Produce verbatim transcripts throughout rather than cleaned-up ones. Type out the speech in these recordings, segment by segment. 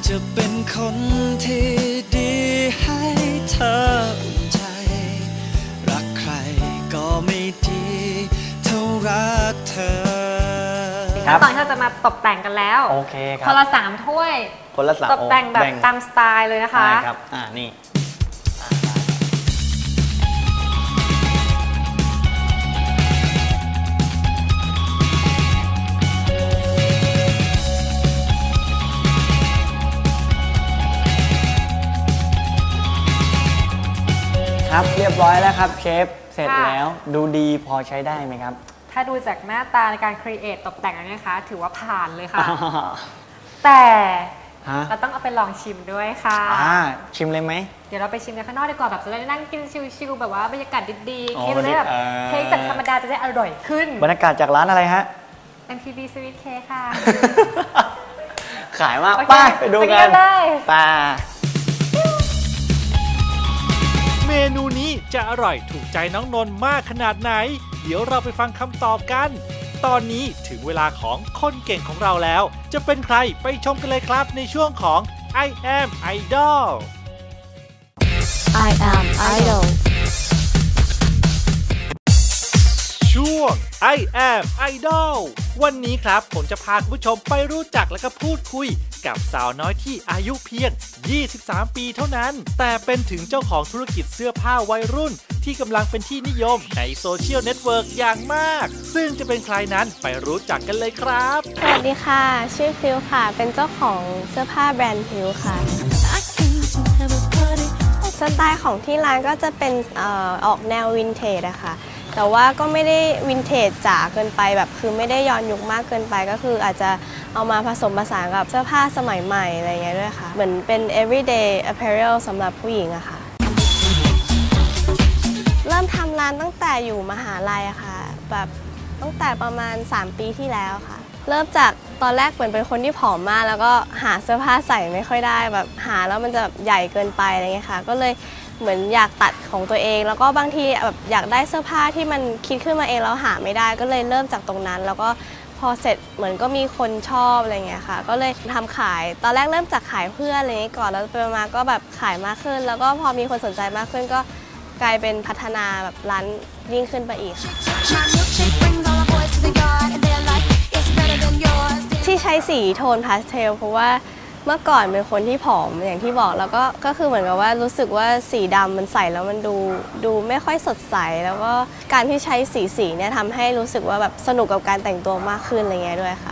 จะเป็นคนที่ดีให้เธออุ่นใจรักใครก็ไม่ดีเท่ารักเธอตอนที่เราจะมาตกแต่งกันแล้วโอเคครับคนละสามถ้วยคนละสามตกแต่งแบบตามสไตล์เลยนะคะใช่ครับอ่านี่ครับเรียบร้อยแล้วครับเชฟเสร็จแล้วดูดีพอใช้ได้ไหมครับถ้าดูจากหน้าตาในการครีเอทตกแต่งอันนี้นะคะถือว่าผ่านเลยค่ะแต่เราต้องเอาไปลองชิมด้วยค่ะชิมเลยไหมเดี๋ยวเราไปชิมกันข้างนอกดีกว่าแบบจะได้นั่งกินชิลๆแบบว่าบรรยากาศดีๆเค้กจะได้แบบเค้กจากธรรมดาจะได้อร่อยขึ้นบรรยากาศจากร้านอะไรฮะเอ็ม พี บี Sweet Cake ค่ะขายมากไปไปดูกันไปเมนูนี้จะอร่อยถูกใจน้องนนท์มากขนาดไหนเดี๋ยวเราไปฟังคำตอบกันตอนนี้ถึงเวลาของคนเก่งของเราแล้วจะเป็นใครไปชมกันเลยครับในช่วงของ I am Idol I am Idol ช่วง I am Idol วันนี้ครับผมจะพาคุณผู้ชมไปรู้จักและก็พูดคุยกับสาวน้อยที่อายุเพียงยี่สิบสามปีเท่านั้นแต่เป็นถึงเจ้าของธุรกิจเสื้อผ้าวัยรุ่นที่กำลังเป็นที่นิยมในโซเชียลเน็ตเวิร์กอย่างมากซึ่งจะเป็นใครนั้นไปรู้จักกันเลยครับสวัสดีค่ะชื่อฟิวค่ะเป็นเจ้าของเสื้อผ้าแบรนด์ฟิวค่ะสไตล์ของที่ร้านก็จะเป็นเอ่อออกแนววินเทจอะค่ะแต่ว่าก็ไม่ได้วินเทจจ๋าเกินไปแบบคือไม่ได้ย้อนยุคมากเกินไปก็คืออาจจะเอามาผสมผสานกับเสื้อผ้าสมัยใหม่อะไรเงี้ยด้วยค่ะเหมือนเป็น everyday apparel สำหรับผู้หญิงอะค่ะเริ่มทำร้านตั้งแต่อยู่มหาลัยอะค่ะแบบตั้งแต่ประมาณสามปีที่แล้วค่ะเริ่มจากตอนแรกเหมือนเป็นคนที่ผอมมากแล้วก็หาเสื้อผ้าใส่ไม่ค่อยได้แบบหาแล้วมันจะใหญ่เกินไปอะไรเงี้ยค่ะก็เลยเหมือนอยากตัดของตัวเองแล้วก็บางทีแบบอยากได้เสื้อผ้าที่มันคิดขึ้นมาเองแล้วหาไม่ได้ก็เลยเริ่มจากตรงนั้นแล้วก็พอเสร็จเหมือนก็มีคนชอบอะไรเงี้ยค่ะก็เลยทำขายตอนแรกเริ่มจากขายเพื่อนอะไรเงี้ยก่อนแล้วไปมาก็แบบขายมากขึ้นแล้วก็พอมีคนสนใจมากขึ้นก็กลายเป็นพัฒนาแบบร้านยิ่งขึ้นไปอีกที่ใช้สีโทนพาสเทลเพราะว่าเมื่อก่อนเป็นคนที่ผอมอย่างที่บอกแล้วก็ก็คือเหมือนกับว่ารู้สึกว่าสีดำมันใส่แล้วมันดูดูไม่ค่อยสดใสแล้วก็การที่ใช้สีสีเนี่ยทำให้รู้สึกว่าแบบสนุกกับการแต่งตัวมากขึ้นอะไรเงี้ยด้วยค่ะ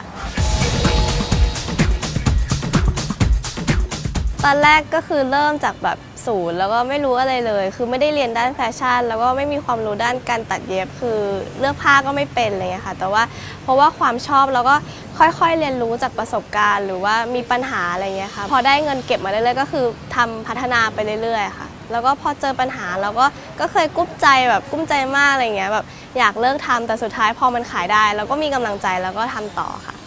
ตอนแรกก็คือเริ่มจากแบบศูนย์แล้วก็ไม่รู้อะไรเลยคือไม่ได้เรียนด้านแฟชั่นแล้วก็ไม่มีความรู้ด้านการตัดเย็บคือเลือกผ้าก็ไม่เป็นอะไรเงี้ยค่ะแต่ว่าเพราะว่าความชอบแล้วก็ค่อยๆเรียนรู้จากประสบการณ์หรือว่ามีปัญหาอะไรเงี้ยค่ะพอได้เงินเก็บมาเรื่อยๆก็คือทำพัฒนาไปเรื่อยๆค่ะแล้วก็พอเจอปัญหาเราก็ก็เคยกุ้มใจแบบกุ้มใจมากอะไรเงี้ยแบบอยากเลิกทำแต่สุดท้ายพอมันขายได้แล้วก็มีกำลังใจแล้วก็ทำต่อค่ะ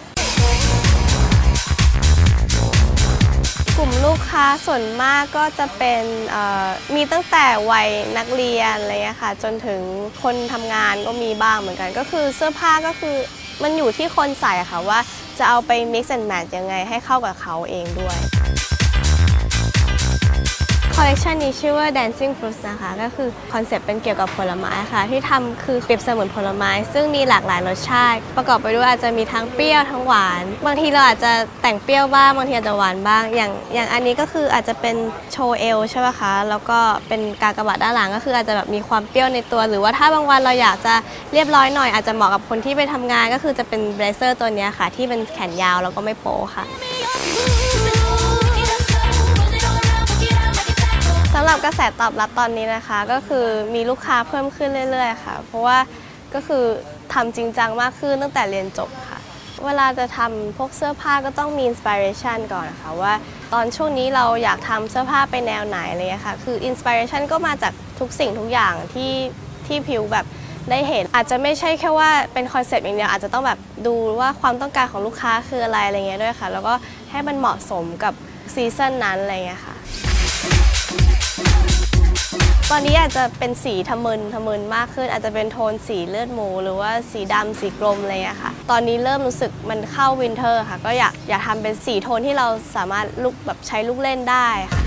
กลุ่มลูกค้าส่วนมากก็จะเป็นมีตั้งแต่วัยนักเรียนอะไรเงี้ยค่ะจนถึงคนทำงานก็มีบ้างเหมือนกันก็คือเสื้อผ้าก็คือมันอยู่ที่คนใส่ค่ะว่าจะเอาไป mix and match ยังไงให้เข้ากับเขาเองด้วยคอลเลคชันนี้ชื่อว่า Dancing Fruits นะคะก็คือคอนเซ็ปต์เป็นเกี่ยวกับผลไม้ค่ะที่ทำคือเปรียบเสมือนผลไม้ซึ่งมีหลากหลายรสชาติประกอบไปด้วยอาจจะมีทั้งเปรี้ยวทั้งหวานบางทีเราอาจจะแต่งเปรี้ยวบ้างบางทีอาจจะหวานบ้างอย่างอย่างอันนี้ก็คืออาจจะเป็นโชว์เอลใช่ไหมคะแล้วก็เป็นกากบาทด้านหลังก็คืออาจจะแบบมีความเปรี้ยวในตัวหรือว่าถ้าบางวันเราอยากจะเรียบร้อยหน่อยอาจจะเหมาะกับคนที่ไปทำงานก็คือจะเป็นเบลเซอร์ตัวนี้ค่ะที่เป็นแขนยาวแล้วก็ไม่โป๊ค่ะสำหรับกระแสตอบรับตอนนี้นะคะก็คือมีลูกค้าเพิ่มขึ้นเรื่อยๆค่ะเพราะว่าก็คือทำจริงจังมากขึ้นตั้งแต่เรียนจบค่ะเวลาจะทำพวกเสื้อผ้าก็ต้องมีอินสปิเรชันก่อนนะคะว่าตอนช่วงนี้เราอยากทำเสื้อผ้าไปแนวไหนอะไรอย่างเงี้ยค่ะคืออินสปิเรชันก็มาจากทุกสิ่งทุกอย่างที่ที่ผิวแบบได้เห็นอาจจะไม่ใช่แค่ว่าเป็นคอนเซ็ปต์อย่างเดียวอาจจะต้องแบบดูว่าความต้องการของลูกค้าคืออะไรอะไรเงี้ยด้วยค่ะแล้วก็ให้มันเหมาะสมกับซีซั่นนั้นอะไรเงี้ยค่ะตอนนี้อาจจะเป็นสีทะมึนทะมึนมากขึ้นอาจจะเป็นโทนสีเลือดหมูหรือว่าสีดำสีกรมอะไรอย่างเงี้ยค่ะตอนนี้เริ่มรู้สึกมันเข้าวินเทอร์ค่ะก็อยากอยากทำเป็นสีโทนที่เราสามารถลูกแบบใช้ลูกเล่นได้ค่ะ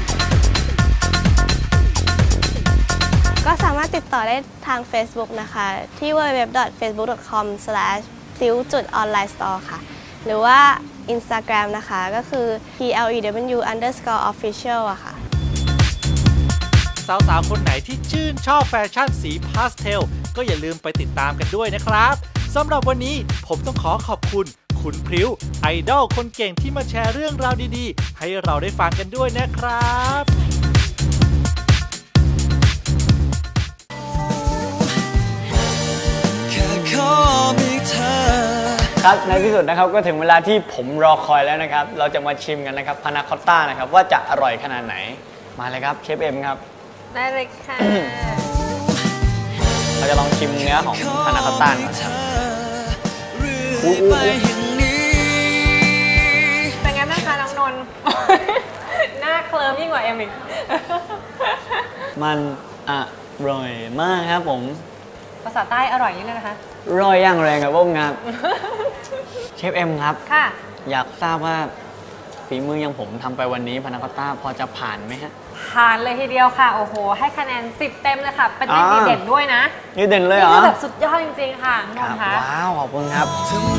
ก็สามารถติดต่อได้ทาง Facebook นะคะที่ ดับเบิลยู ดับเบิลยู ดับเบิลยู ดอท เฟซบุ๊ก ดอท คอม สแลช พลิ้ว จุด ออนไลน์ สตอร์ ค่ะหรือว่า Instagram นะคะก็คือ พี แอล อี ดับเบิลยู อันเดอร์สกอร์ ออฟฟิเชียล อะค่ะสาวๆคนไหนที่ชื่นชอบแฟชั่นสีพาสเทลก็อย่าลืมไปติดตามกันด้วยนะครับสำหรับวันนี้ผมต้องขอขอบคุณคุณพริ้วไอดอลคนเก่งที่มาแชร์เรื่องราวดีๆให้เราได้ฟังกันด้วยนะครับครับในที่สุดนะครับก็ถึงเวลาที่ผมรอคอยแล้วนะครับเราจะมาชิมกันนะครับพานาคอตต้านะครับว่าจะอร่อยขนาดไหนมาเลยครับเชฟเอ็มครับได้เลยค่ะเราจะลองชิมเนื้อของพานาคอตต้าก่อนครับเป็นไงบ้างคะน้องนนท์หน้าเคลิ้มยิ่งกว่าเอ็มอีกมันอร่อยมากครับผมภาษาใต้อร่อยนี่เลยนะคะร่อยย่างแรงครับผมครับเชฟเอ็มครับค่ะอยากทราบว่าฝีมืออย่างผมทำไปวันนี้พานาคอตต้าพอจะผ่านไหมฮะผ่านเลยทีเดียวค่ะโอ้โหให้คะแนนสิบเต็มเลยค่ะเป็นดีเด่นด้วยนะดีเด่นเลยเหรอนี่คือแบบสุดยอดจริงๆค่ะน้องคะว้าวขอบคุณครับ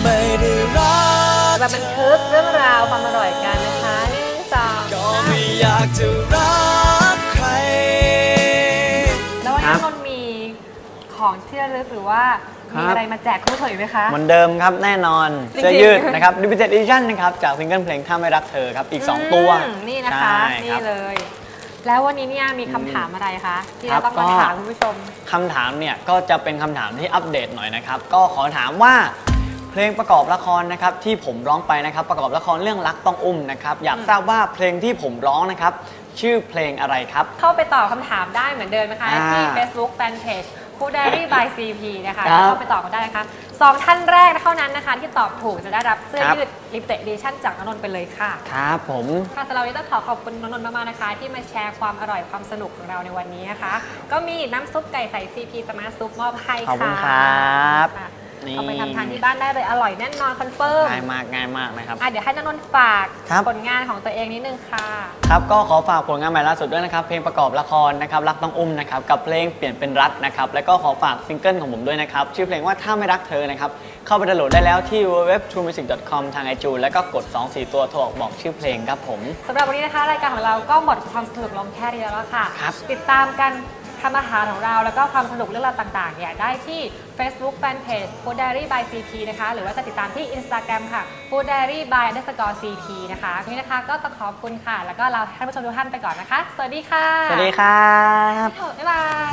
แบบบันทึกเรื่องราวความอร่อยกันนะคะหนึ่งสองก็ไม่อยากจะรักใครแล้ววันนี้นนท์มีของที่ระลึกหรือว่ามีอะไรมาแจกคุณผู้ชมอีกไหมคะเหมือนเดิมครับแน่นอนเสื้อยืดนะครับ Limited Edition นะครับจากซิงเกิลเพลงถ้าไม่รักเธอครับอีกสองตัวนี่นะคะนี่เลยแล้ววันนี้เนี่ยมีคำถามอะไรคะที่เราต้องมาถามคุณผู้ชมคำถามเนี่ยก็จะเป็นคำถามที่อัปเดตหน่อยนะครับก็ขอถามว่าเพลงประกอบละครนะครับที่ผมร้องไปนะครับประกอบละครเรื่องรักต้องอุ้มนะครับอยากทราบว่าเพลงที่ผมร้องนะครับชื่อเพลงอะไรครับเข้าไปตอบคำถามได้เหมือนเดิมนะคะที่ Facebook Fanpage Food Diary by ซี พี นะคะเข้าไปตอบกันได้นะคะสองท่านแรกเท่านั้นนะคะที่ตอบถูกจะได้รับเสื้อยืด Limited Edition จากนนท์ไปเลยค่ะครับผมค่ะสำหรับวันนี้ต้องขอขอบคุณนนท์มากๆนะคะที่มาแชร์ความอร่อยความสนุกของเราในวันนี้นะคะก็มีน้ำซุปไก่ใส่ ซี พี สมาร์ทซุปมอบให้ค่ะขอบคุณครับเอาไปทำทานที่บ้านได้เลยอร่อยแน่นอนคอนเฟิร์มง่ายมากง่ายมากนะครับเดี๋ยวให้นนท์ฝากผลงานของตัวเองนิดนึงค่ะครับก็ขอฝากผลงานใหม่ล่าสุดด้วยนะครับเพลงประกอบละครนะครับรักต้องอุ้มนะครับกับเพลงเปลี่ยนเป็นรักนะครับแล้วก็ขอฝากซิงเกิลของผมด้วยนะครับชื่อเพลงว่าถ้าไม่รักเธอนะครับเข้าไปดาวน์โหลดได้แล้วที่ ดับเบิลยู ดับเบิลยู ดับเบิลยู ดอท ทรู มิวสิก ดอท คอม ทาง iTunes แล้วก็กดสองสี่ตัวโทรออกบอกชื่อเพลงครับผมสำหรับวันนี้นะคะรายการของเราก็หมดความสนุกลงแค่นี้แล้วค่ะติดตามกันทำอาหารของเราแล้วก็ความสนุกเรื่องราวต่างๆเนี่ยได้ที่ Facebook Fanpage Food Diary by ซี พี นะคะหรือว่าจะติดตามที่ Instagram ค่ะ Food Diary by อันเดอร์สกอร์ ซี พี นะคะทีนี้นะคะก็ต้องขอบคุณค่ะแล้วก็เราท่านผู้ชมทุกท่านไปก่อนนะคะสวัสดีค่ะสวัสดีครับบ๊ายบาย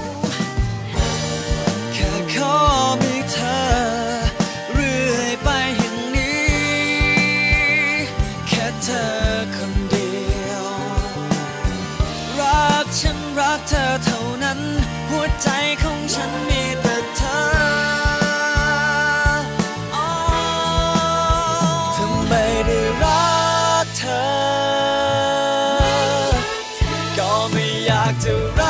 แค่ขอมีเธอเรื่อยไปอย่างนี้แค่เธอคนเดียวรักฉันรักเธอเท่านั้นหัวใจของฉันมีแต่เธอถ้าไม่ได้รักเธอก็ไม่อยากจะรัก